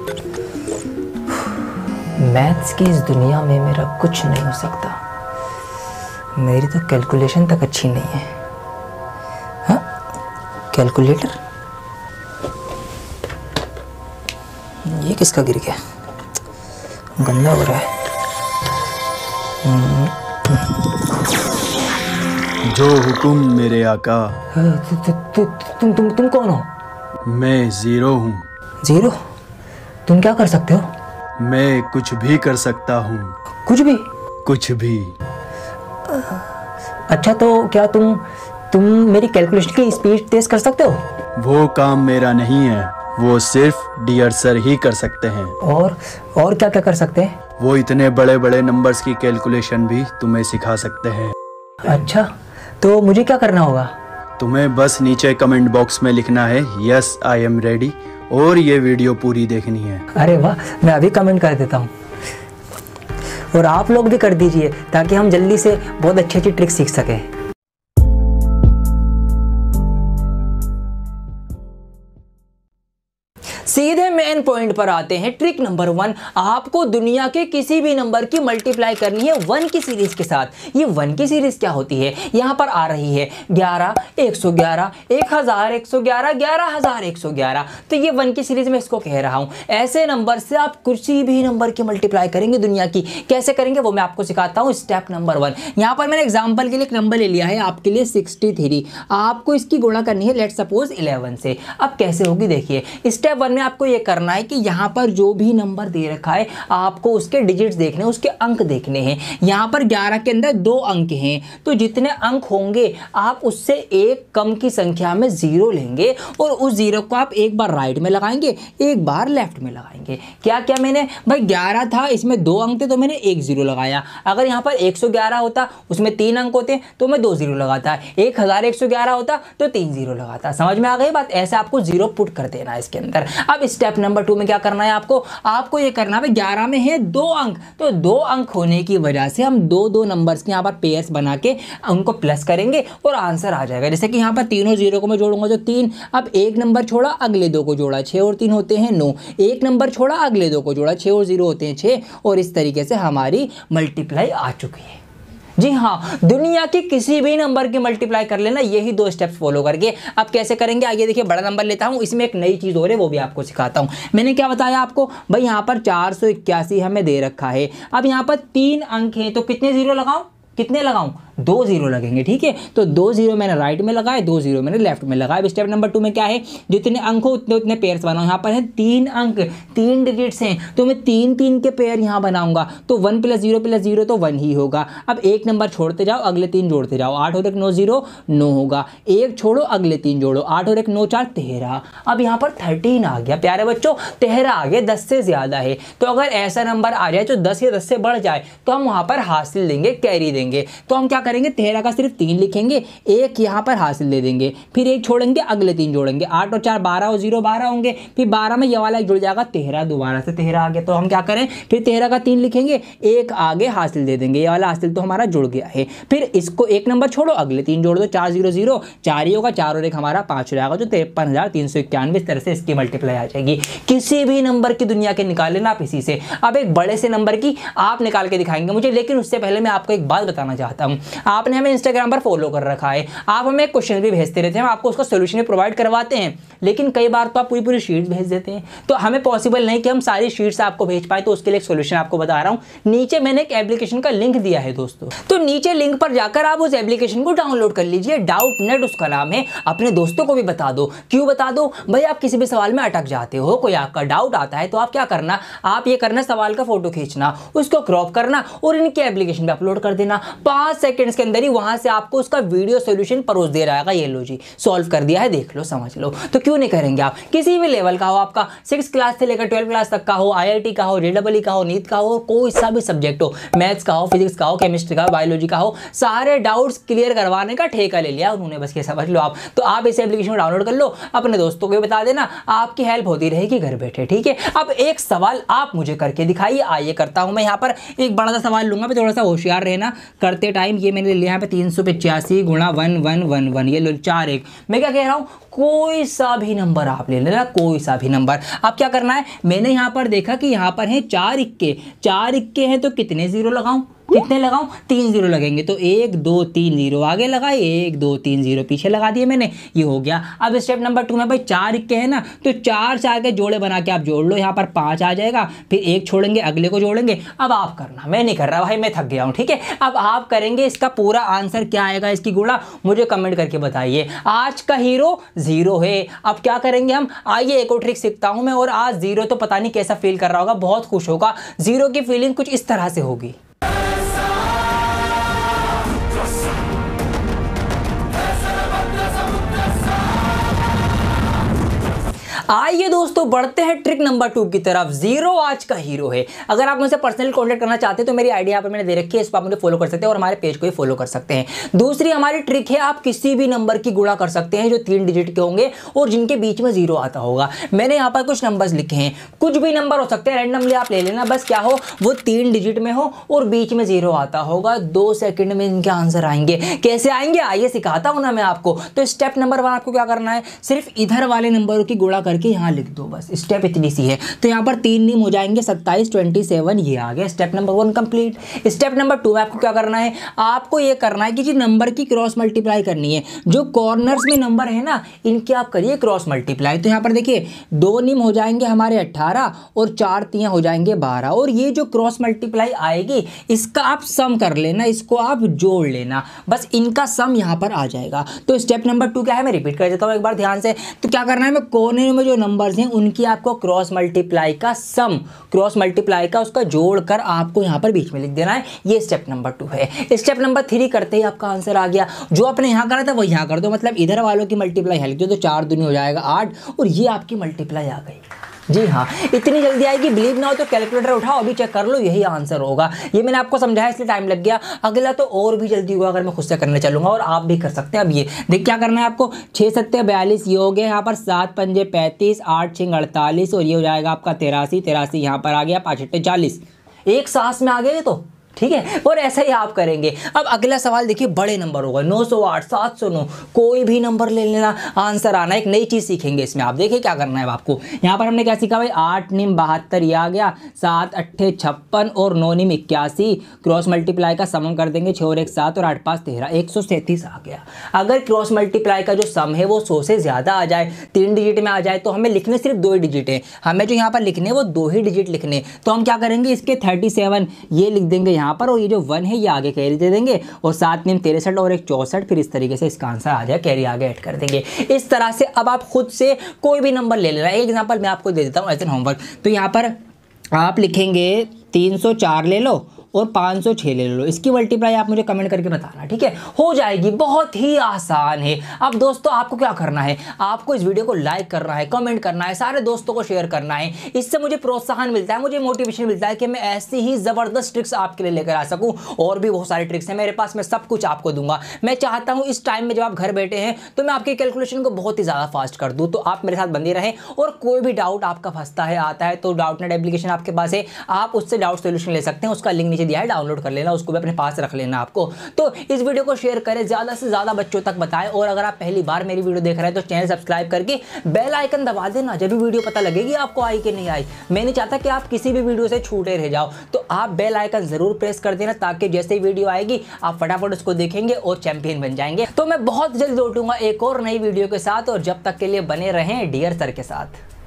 Maths की इस दुनिया में मेरा कुछ नहीं हो सकता। मेरी तो कैलकुलेशन तक अच्छी नहीं है। हाँ, कैलकुलेटर ये किसका गिर गया? गंदा हो रहा है। जो हुकुम मेरे आका। तुम कौन हो? मैं ज़ीरो हूँ। ज़ीरो? तुम क्या कर सकते हो? मैं कुछ भी कर सकता हूँ। कुछ भी? कुछ भी। अच्छा, तो क्या तुम मेरी कैलकुलेशन की स्पीड तेज कर सकते हो? वो काम मेरा नहीं है, वो सिर्फ डियर सर ही कर सकते हैं। और क्या क्या कर सकते हैं? वो इतने बड़े बड़े नंबर्स की कैलकुलेशन भी तुम्हें सिखा सकते हैं। अच्छा, तो मुझे क्या करना होगा? तुम्हें बस नीचे कमेंट बॉक्स में लिखना है यस आई एम रेडी, और ये वीडियो पूरी देखनी है। अरे वाह, मैं अभी कमेंट कर देता हूँ। और आप लोग भी कर दीजिए ताकि हम जल्दी से बहुत अच्छी अच्छी ट्रिक सीख सकें। सीधे मेन पॉइंट पर आते हैं। ट्रिक नंबर 1, आपको दुनिया के किसी भी नंबर की मल्टीप्लाई करनी है 1 की सीरीज के साथ। ये 1 की सीरीज क्या होती है? यहाँ पर आ रही है 11, 111, 1111, 11111। तो ये 1 की सीरीज में इसको कह रहा हूँ। ऐसे नंबर से आप किसी भी नंबर की मल्टीप्लाई करेंगे दुनिया की। कैसे करेंगे वो मैं आपको सिखाता हूँ। स्टेप नंबर 1, यहाँ पर मैंने एग्जाम्पल के लिए एक नंबर ले लिया है आपके लिए 63। आपको इसकी गुणा करनी है लेट्स सपोज 11 से। अब कैसे होगी देखिए। स्टेप 1 में आपको ये करना है कि यहाँ पर जो भी नंबर दे रखा है आपको उसके डिजिट्स देखने, उसके अंक देखने हैं। यहाँ पर 11 के अंदर 2 अंक हैं, तो जितने अंक होंगे आप उससे एक कम की संख्या में 0 लेंगे और उस 0 को आप एक बार राइट में लगाएंगे, एक बार लेफ्ट में लगाएंगे। क्या क्या मैंने भाई 11 था, इसमें 2 अंक थे तो मैंने 1 0 लगाया। अगर यहाँ पर 111 होता, उसमें 3 अंक होते तो मैं 2 0 लगाता। 1111 होता तो 3 0 लगाता। समझ में आ गई बात? ऐसे आपको 0 पुट कर देना है इसके अंदर। अब स्टेप नंबर 2 में क्या करना है आपको ये करना है 11 में है 2 अंक, तो 2 अंक होने की वजह से हम दो नंबर्स के यहाँ पर पेयर्स बना के उनको प्लस करेंगे और आंसर आ जाएगा। जैसे कि यहाँ पर तीनों 0 को मैं जोड़ूंगा तो 3, अब एक नंबर छोड़ा अगले 2 को जोड़ा, 6 और 3 होते हैं 9, एक नंबर छोड़ा अगले 2 को जोड़ा, 6 और 0 होते हैं 6, और इस तरीके से हमारी मल्टीप्लाई आ चुकी है। जी हाँ, दुनिया की किसी भी नंबर की मल्टीप्लाई कर लेना, यही 2 स्टेप्स फॉलो करके। अब कैसे करेंगे आगे देखिए। बड़ा नंबर लेता हूं, इसमें एक नई चीज और है वो भी आपको सिखाता हूं। मैंने क्या बताया आपको भाई, यहाँ पर 481 हमें दे रखा है। अब यहाँ पर 3 अंक हैं तो कितने 0 लगाऊं? कितने लगाऊं? 2 0 लगेंगे। ठीक है, तो 2 0 मैंने राइट में लगाए, 2 0 मैंने लेफ्ट में लगाए। स्टेप नंबर 2 में क्या है, जितने अंक हो उतने पेयर्स बनाओ। यहाँ पर है 3 अंक, 3 डिजिट्स हैं तो मैं 3 के पेयर यहाँ बनाऊंगा, तो 1 + 0 + 0 तो 1 ही होगा। अब एक नंबर छोड़ते जाओ, अगले 3 जोड़ते जाओ। 8 और 1 9 0 9 होगा, एक छोड़ो अगले 3 जोड़ो, 8 और 1 9 4 13। अब यहाँ पर 13 आ गया प्यारे बच्चों, 13 आ गया, 10 से ज्यादा है। तो अगर ऐसा नंबर आ जाए जो 10 या 10 से बढ़ जाए तो हम वहां पर हासिल देंगे, कैरी देंगे। तो हम क्या करेंगे, 13 का सिर्फ 3 लिखेंगे, एक यहाँ पर हासिल दे देंगे, फिर एक छोड़ेंगे अगले 3 जोड़ेंगे। 8 और 4 12 और 0 12 होंगे, फिर 12 में ये वाला एक जुड़ जाएगा 13, दोबारा से 13 आ गया। तो हम क्या करें, फिर 13 का 3 लिखेंगे, एक आगे हासिल दे देंगे, ये वाला हासिल तो हमारा जुड़ गया है। फिर इसको एक नंबर छोड़ो अगले 3 जोड़ दो, 4 0 0 4 ही होगा, 4 और 1 हमारा 5 हो जाएगा, जो 53,391। इस तरह से इसकी मल्टीप्लाई आ जाएगी। किसी भी नंबर की दुनिया के निकाल लेना आप इसी से। अब एक बड़े से नंबर की आप निकाल के दिखाएंगे मुझे, लेकिन उससे पहले मैं आपको एक बात बताना चाहता हूं। आपने हमें इंस्टाग्राम पर फॉलो कर रखा है, आप हमें क्वेश्चन भी भेजते रहते हैं, हम आपको उसका सोल्यूशन भी प्रोवाइड करवाते हैं, लेकिन कई बार तो आप पूरी शीट्स भेज देते हैं, तो हमें पॉसिबल नहीं कि हम सारी शीट्स आपको भेज पाए। तो उसके लिए एक सोल्यूशन आपको बता रहा हूं। नीचे मैंने एक एप्लीकेशन का लिंक दिया है दोस्तों, तो नीचे लिंक पर जाकर आप उस एप्लीकेशन को डाउनलोड कर लीजिए। डाउटनेट उसका नाम है। अपने दोस्तों को भी बता दो। क्यों बता दो भाई, आप किसी भी सवाल में अटक जाते हो, कोई आपका डाउट आता है, तो आप क्या करना, आप ये करना, सवाल का फोटो खींचना, उसको क्रॉप करना और इनके एप्लीकेशन पे अपलोड कर देना। 5 सेकंड्स के अंदर ही वहां से आपको उसका वीडियो सॉल्यूशन परोस दे रहा है। ये लो जी, सॉल्व कर दिया है, देख लो, समझ लो। तो क्यों नहीं करेंगे आप? किसी भी लेवल का हो, आपका 6 क्लास से लेकर 12 क्लास तक का हो, IIT का हो, JEE का हो, नीट का हो, कोई सा भी सब्जेक्ट हो, मैथ्स का हो, फिजिक्स का हो, केमिस्ट्री का हो, बायोलॉजी का हो, सारे डाउट्स क्लियर करवाने का ठेका ले लिया उन्होंने, बस ये समझ लो आप। तो आप इस एप्लीकेशन को डाउनलोड कर लो, अपने दोस्तों को भी बता देना, आपकी हेल्प होती रहेगी घर बैठे। ठीक है, अब एक सवाल आप मुझे करके दिखाइए। आइए करता हूं मैं। यहाँ पर एक बड़ा सा सवाल लूंगा, थोड़ा सा होशियार रहना करते टाइम, ये देखिए मैंने ले लिया यहाँ पे 385 गुणा 1111, ये लो 4 1। मैं क्या कह रहा हूँ, कोई सा भी नंबर आप ले लेना, कोई सा भी नंबर। अब क्या करना है, मैंने यहाँ पर देखा कि यहाँ पर है 4 इक्के, 4 इक्के हैं तो कितने जीरो लगाऊं, कितने लगाऊं, 3 जीरो लगेंगे। तो 1 2 3 जीरो आगे लगाए, 1 2 3 जीरो पीछे लगा दिए मैंने, ये हो गया। अब स्टेप नंबर 2 में भाई 4 इक्के है ना, तो 4 4 के जोड़े बना के आप जोड़ लो, यहाँ पर 5 आ जाएगा, फिर 1 छोड़ेंगे अगले को जोड़ेंगे। अब आप करना, मैं नहीं कर रहा भाई, मैं थक गया हूँ, ठीक है। अब आप करेंगे, इसका पूरा आंसर क्या आएगा इसकी गुणा मुझे कमेंट करके बताइए। आज का हीरो 0 है। अब क्या करेंगे हम, आइए एक और ट्रिक सीखता हूँ मैं, और आज 0 तो पता नहीं कैसा फील कर रहा होगा, बहुत खुश होगा। 0 की फीलिंग कुछ इस तरह से होगी। आइए दोस्तों बढ़ते हैं ट्रिक नंबर 2 की तरफ। 0 आज का हीरो है। अगर आप मुझसे पर्सनल कांटेक्ट करना चाहते हैं तो मेरी आईडी यहाँ पर मैंने दे रखी है, इस पर आप मुझे फॉलो कर सकते हैं और हमारे पेज को भी फॉलो कर सकते हैं। दूसरी हमारी ट्रिक है, आप किसी भी नंबर की गुणा कर सकते हैं जो 3 डिजिट के होंगे और जिनके बीच में 0 आता होगा। मैंने यहाँ पर कुछ नंबर्स लिखे हैं, कुछ भी नंबर हो सकते हैं, रैंडमली आप ले लेना, बस क्या हो वो 3 डिजिट में हो और बीच में 0 आता होगा। 2 सेकंड में इनके आंसर आएंगे। कैसे आएंगे आइए सिखाता हूँ ना मैं आपको। तो स्टेप नंबर 1 आपको क्या करना है, सिर्फ इधर वाले नंबरों की गुणा करके यहाँ लिख दो, बस स्टेप इतनी सी है। तो यहाँ पर 3 नीम हो जाएंगे, 27 27, ये आ गया। Step number 1 complete. Step number 2 में आपको क्या करना है, आपको ये करना है कि जी नंबर की क्रॉस मल्टीप्लाई करनी है। जो कॉर्नर्स में नंबर है ना, इनके आप करिए क्रॉस मल्टीप्लाई। तो यहाँ पर देखिए 2 नीम हो जाएंगे हमारे 18 और 4 तियां हो जाएंगे 12, और ये जो क्रॉस मल्टीप्लाई आएगी इसका आप सम कर लेना, इसको आप जोड़ लेना, बस इनका सम यहाँ पर आ जाएगा। तो स्टेप नंबर 2 क्या है, मैं रिपीट कर देता हूँ एक बार ध्यान से। तो क्या करना है, मैं कोने में जो नंबर्स हैं उनकी आपको क्रॉस मल्टीप्लाई का सम, क्रॉस मल्टीप्लाई का उसका जोड़कर आपको यहाँ पर बीच में लिख देना है। ये स्टेप नंबर 2 है। स्टेप नंबर 3 करते ही आपका आंसर आ गया। जो आपने यहाँ करा था वो यहाँ कर दो, मतलब इधर वालों की मल्टीप्लाई है लिख दो, तो 4 दूनी हो जाएगा 8 और ये आपकी मल्टीप्लाई आ गई। जी हाँ, इतनी जल्दी आएगी, बिलीव ना हो तो कैलकुलेटर उठाओ अभी चेक कर लो, यही आंसर होगा। ये मैंने आपको समझाया इसलिए टाइम लग गया, अगला तो और भी जल्दी होगा अगर मैं खुद से करने चलूंगा, और आप भी कर सकते हैं। अब ये देख क्या करना है आपको, 6 7 42 ये हो गया, यहाँ पर 7 5 35, 8 6 48 और ये हो जाएगा आपका 83 83, यहाँ पर आ गया 5 8 40। एक सांस में आ गए तो ठीक है, और ऐसा ही आप करेंगे। अब अगला सवाल देखिए, बड़े नंबर होगा, 908 709, कोई भी नंबर ले लेना, आंसर आना। एक नई चीज सीखेंगे इसमें, आप देखिए क्या करना है आपको। यहाँ पर हमने क्या सीखा भाई, 8 निम 72 ये आ गया, 7 8 56 और 9 निम 81, क्रॉस मल्टीप्लाई का सम कर देंगे, 6 और 1 7 और 8 5 13, 137 आ गया। अगर क्रॉस मल्टीप्लाई का जो सम है वो 100 से ज्यादा आ जाए, 3 डिजिट में आ जाए, तो हमें लिखने सिर्फ 2 ही डिजिट है, हमें जो यहाँ पर लिखने वो 2 ही डिजिट लिखने। तो हम क्या करेंगे, इसके 37 ये लिख देंगे यहाँ पर, और ये जो 1 है ये आगे कैरी दे देंगे, और 7 निम 63 और 1 64, फिर इस तरीके से इसका आंसर आ जाए, कैरी आगे ऐड कर देंगे। इस तरह से अब आप खुद से कोई भी नंबर ले लेना। एक एग्जांपल मैं आपको दे देता हूँ एज एन होमवर्क। तो यहाँ पर आप लिखेंगे 304 ले लो और 506 ले लो, इसकी मल्टीप्लाई आप मुझे कमेंट करके बताना, ठीक है, हो जाएगी, बहुत ही आसान है। अब दोस्तों आपको क्या करना है, आपको इस वीडियो को लाइक करना है, कमेंट करना है, सारे दोस्तों को शेयर करना है। इससे मुझे प्रोत्साहन मिलता है, मुझे मोटिवेशन मिलता है कि मैं ऐसी ही जबरदस्त ट्रिक्स आपके लिए लेकर आ सकूं। और भी बहुत सारे ट्रिक्स हैं मेरे पास, मैं सब कुछ आपको दूंगा। मैं चाहता हूं इस टाइम में जब आप घर बैठे हैं तो मैं आपकी कैलकुलेशन को बहुत ही ज्यादा फास्ट कर दूं, तो आप मेरे साथ बने रहें। और कोई भी डाउट आपका फंसता है, आता है, तो डाउटनेट एप्लीकेशन आपके पास है, आप उससे डाउट सोल्यूशन ले सकते हैं। उसका लिंक दिया है, डाउनलोड कर लेना, उसको भी अपने पास रख लेना आपको। तो इस वीडियो को शेयर करें, ज्यादा से ज्यादा बच्चों तक बताएं, और अगर आप पहली बार मेरी वीडियो देख रहे हैं तो चैनल सब्सक्राइब करके बेल आइकन दबा देना, जब भी वीडियो पता लगेगी आपको आई कि नहीं आई। मैं नहीं चाहता कि आप किसी भी वीडियो से छूटे रह जाओ, तो आप बेल आइकन जरूर प्रेस कर देना, ताकि जैसे ही वीडियो आएगी आप फटाफट उसको देखेंगे और चैंपियन बन जाएंगे। तो मैं बहुत जल्द लौटूंगा एक और नई वीडियो के साथ, और जब तक के लिए बने रहें डियर सर के साथ।